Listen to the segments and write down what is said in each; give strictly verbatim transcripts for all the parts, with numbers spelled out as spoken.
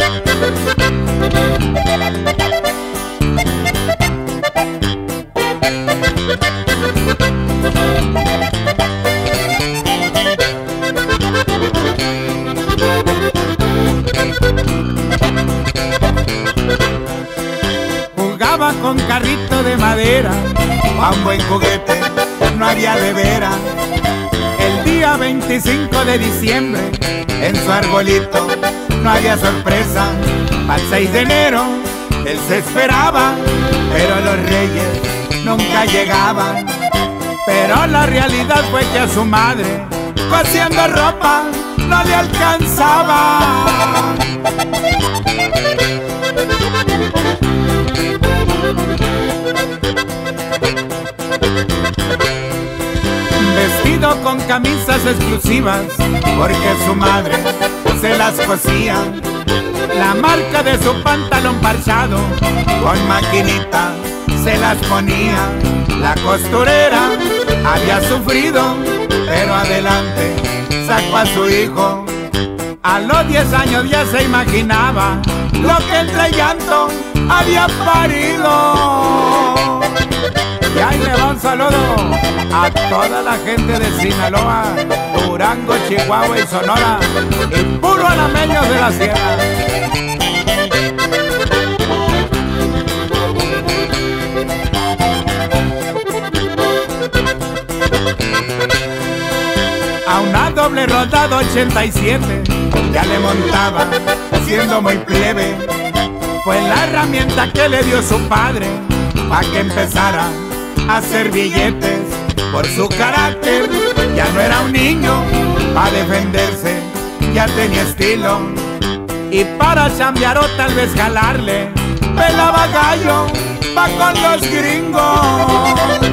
Jugaba con carrito de madera, a un buen juguete no había de veras. El día veinticinco de diciembre, en su arbolito no había sorpresa. Al seis de enero él se esperaba, pero los reyes nunca llegaban. Pero la realidad fue que a su madre, cosiendo ropa, no le alcanzaba. Vestido con camisas exclusivas, porque su madre se las cosía. La marca de su pantalón parchado, con maquinita se las ponía. La costurera había sufrido, pero adelante sacó a su hijo. A los diez años ya se imaginaba lo que entre llanto había parido. Y ahí le va un saludo a toda la gente de Sinaloa, Durango, Chihuahua y Sonora, y puro alameños de la sierra. A una doble rodada ochenta y siete ya le montaba, siendo muy plebe. Fue la herramienta que le dio su padre pa' que empezara a hacer billetes. Por su carácter ya no era un niño, pa' defenderse ya tenía estilo. Y para chambear o tal vez jalarle, pelaba gallo pa' con los gringos.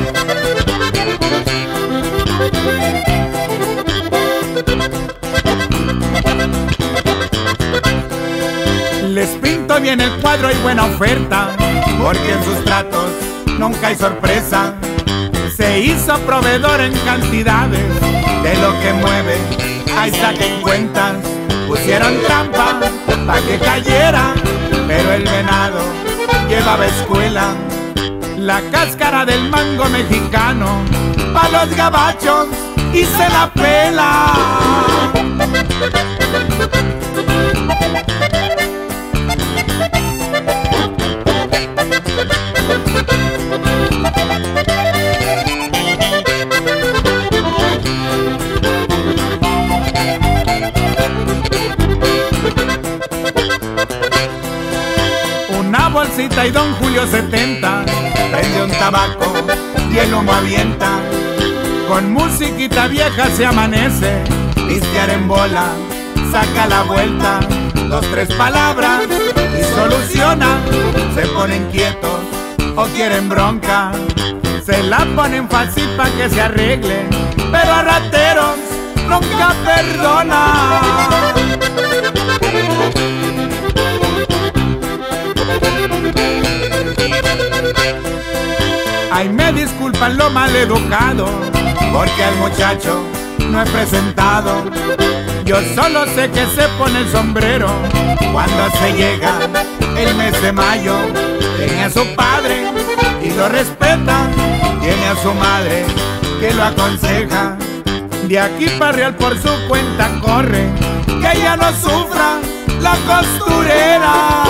Les pinto bien el cuadro y buena oferta, porque en sus tratos nunca hay sorpresa. Se hizo proveedor en cantidades de lo que mueve, ahí saquen cuentas. Pusieron trampa pa' que cayera, pero el venado llevaba escuela. La cáscara del mango mexicano pa' los gabachos y se la pela. Una bolsita y don Julio setenta prende un tabaco y el humo avienta. Con musiquita vieja se amanece, pistear en bola, saca la vuelta. Dos, tres palabras y soluciona. Se ponen quietos o quieren bronca, se la ponen fácil pa' que se arregle, pero a rateros nunca perdona. Ay, me disculpan lo mal educado, porque al muchacho no he presentado. Yo solo sé que se pone el sombrero cuando se llega el mes de mayo. Tiene a su padre y lo respeta, tiene a su madre que lo aconseja. De aquí para real por su cuenta corre, que ella no sufra la costurera.